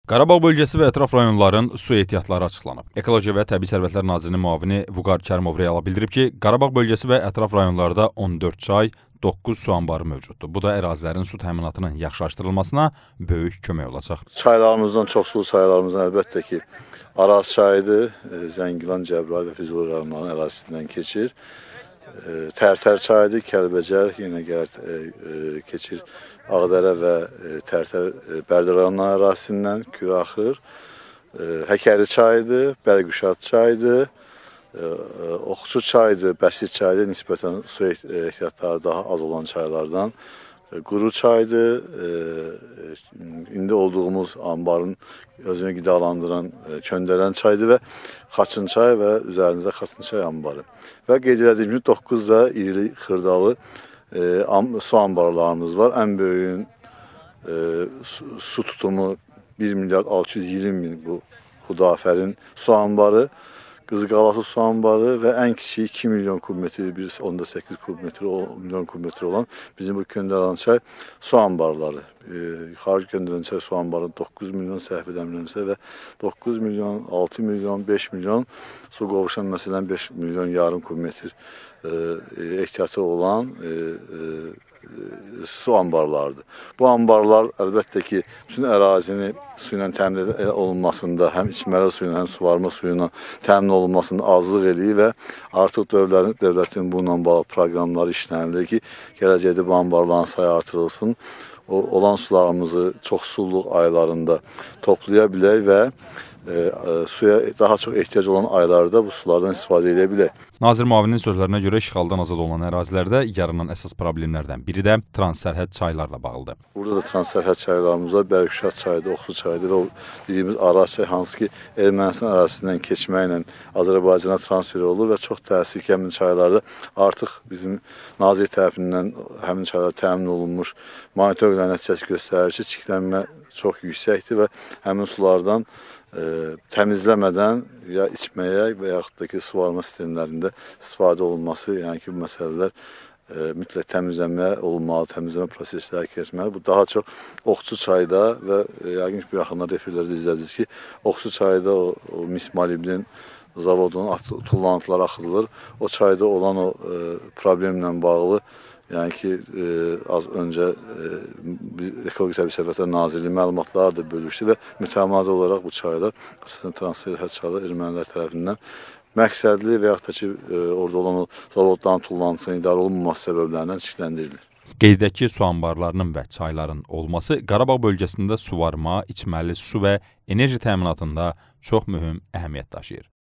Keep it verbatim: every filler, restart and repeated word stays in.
Qarabağ bölgəsi və ətraf rayonların su ehtiyatları açıqlanıb. Ekologiya və Təbii Sərvətlər Nazirinin müavini Vüqar Kərimov reala bildirib ki, Qarabağ bölgəsi və ətraf rayonlarda on dörd çay, doqquz su anbarı mövcuddur. Bu da ərazilərin su təminatının yaxşılaşdırılmasına böyük kömək olacaq. Çaylarımızdan, çoxsulu çaylarımızdan əlbəttə ki, Araz çayıdır, Zəngilan, Cəbrayıl və Füzuli rayonlarının ərazisindən keçir. Tərtər çayıdır, Kəlbəcər, yenə gəlir keçir Ağdərə və Tərtər Bərdə rayonlarının ərazisindən Küraxır. Həkəri çayıdır, Bərquşat çayıdır, Oxçu çayıdır, Bəsit çayıdır, nisbətən su ehtiyatları daha az olan çaylardan. Quru çaydır, indi olduğumuz anbarın özünü qidalandıran Köndələn çaydır və Xaçın çay və üzərində Xaçın çay anbarı. Və qeyd edildiyim kimi doqquz da iri xırdalı su anbarlarımız var. Ən böyüyün su tutumu bir milyard altı yüz iyirmi min bu Xudafərin su anbarı. Qızqalası su anbarı və ən kiçiyi iki milyon kubmetr, birisi onda səkkiz kubmetr, milyon kubmetr olan bizim bu Köndələn çay su anbarları. Yuxarı Köndələn çay su anbarı doqquz milyon səhv edəmirəmsə və doqquz milyon, altı milyon, beş milyon su qovuşan məsələn beş milyon yarım kubmetr ehtiyatı olan su anbarlarıdır. Bu anbarlar əlbəttə ki, bütün ərazini su ilə təmin olunmasında, həm içməli suyuna, həm suvarma suyuna təmin olunmasında azlıq eləyir və artıq dövlətin, dövlətin bununla bağlı proqramları işlənilir ki, gələcəkdə bu anbarların sayı artırılsın, o, olan sularımızı çox sulluq aylarında toplaya bilək və e, e, suya daha çox ehtiyac olan aylarda bu sulardan istifadə edə bilək. Nazir müavininin sözlərinə görə işğaldan azad olan ərazilərdə yaranan əsas problemlərdən biri də transsərhəd çaylarla bağlıdır. Burada da transsərhəd çaylarımız var, Bərquşat çayıdır, Oxçu çayıdır və o dediyimiz Araz çayı, hansı ki Ermənistan ərazisindən keçməklə Azərbaycana transfer olur və çox təəssüf ki, həmin çaylarda artıq bizim nazir tərəfindən həmin çaylar təmin olunmuş monitorinqlər nəticəsi göstərir ki, çirklənmə çox yüksəkdir və həmin sulardan Ə, təmizləmədən ya içməyə və yaxud da ki, suvarma sistemlərində istifadə olunması, yəni ki, bu məsələlər ə, mütləq təmizlənmə olunmalı, təmizləmə prosesləri keçməli. Bu daha çox Oxçu çayda və yəqin ki, bu yaxınlarda efirlərdə izlədiniz ki, Oxçu çayda o, o Mismalibnin zavodunun tullantıları axıdılır. O çayda olan o ə, problemlə bağlı yəni ki, e, az öncə e, Ekologiya Təbii Sərvətlər Nazirliyi məlumatlar da bölüşdü və mütəmadi olaraq bu çaylar, əsasən transsərhəd çaylar ermənilər tərəfindən məqsədli və yaxud da ki, e, orada olan o zavodların tullantısının idarə olunmaması səbəblərindən çirkləndirilir. Qeyd edək ki, su anbarlarının və çayların olması Qarabağ bölgəsində suvarma, içməli su və enerji təminatında çox mühüm əhəmiyyət daşıyır.